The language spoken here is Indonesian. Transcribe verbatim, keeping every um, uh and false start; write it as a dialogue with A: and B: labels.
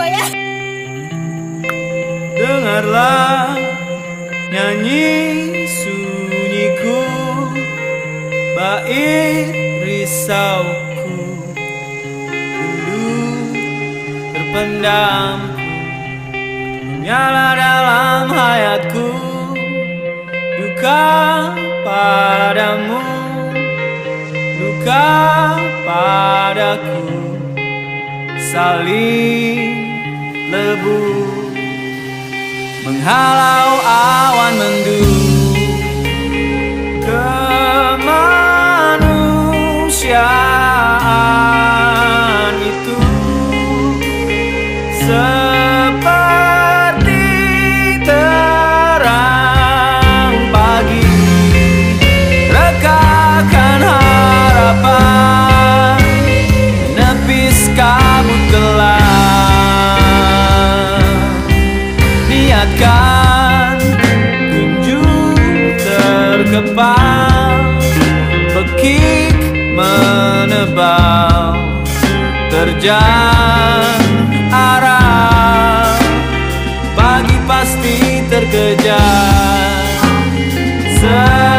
A: goyang.
B: Dengarlah nyanyi sunyiku, bait risauku, rindu terpendam nyala dalam hayatku. Duka padamu, duka padaku, saling lebu menghalau awan mendung. Kemanusiaan itu seperti terang pagi, rekahkan harapan, menepis kabut gelap. Niatkan kunjung terkepal, pekik menebal, terjang arah, pagi pasti terkejar.